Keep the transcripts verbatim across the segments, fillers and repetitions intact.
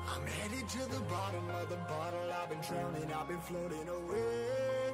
I'm headed to the bottom of the bottle. I've been drowning, I've been floating away.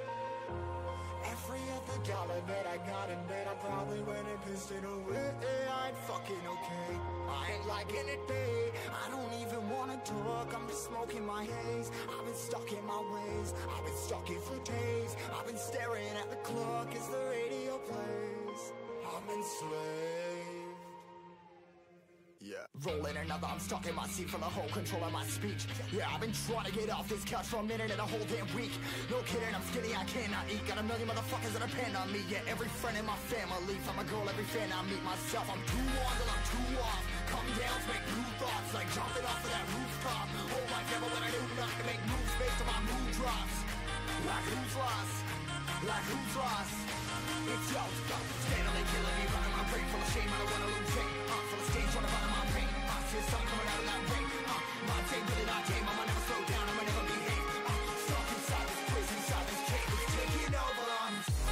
Every other dollar that I got in bed, I probably went and pissed it away. I ain't fucking okay, I ain't liking it, babe. I don't even wanna talk, I'm just smoking my haze. I've been stuck in my ways, I've been stuck here for days. I've been staring at the clock as the radio plays. I'm enslaved. Yeah. Rolling another, I'm stuck in my seat for the whole control of my speech. Yeah, I've been trying to get off this couch for a minute and a whole damn week. No kidding, I'm skinny, I cannot eat. Got a million motherfuckers that depend on me. Yeah, every friend in my family, from a girl, every fan I meet myself. I'm too on till I'm too off. Come down to make new thoughts, like jumping off of that rooftop. Whole life never when I do nothing to make moves based on my mood drops. Like who's lost? Like who's lost? It's y'all's fault. Steadily killing me, running my brain full of shame. I don't wanna lose it. Uh, full of stage, trying to find my pain. I see the sun coming out of that rain. Uh, my day really not tame. I'ma never slow down. I'ma never behave. Uh, stuck inside this prison, inside this cage. It's taking over. I'm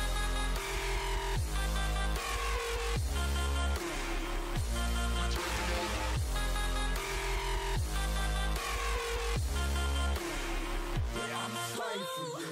yeah, I'm a slave for you.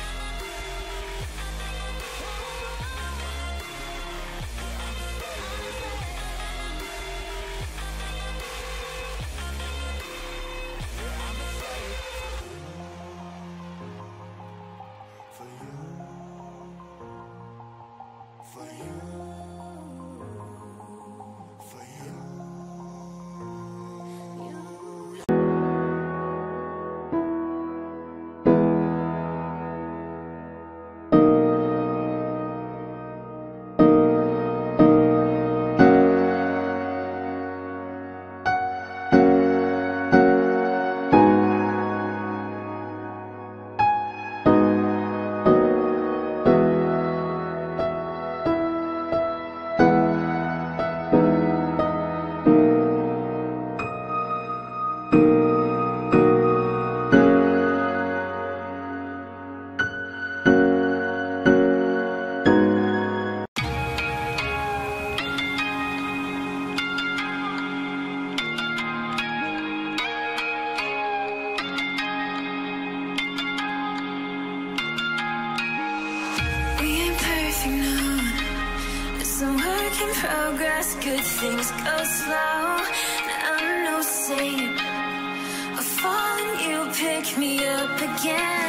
Progress, good things go slow. I'm no saint. I fall and you pick me up again.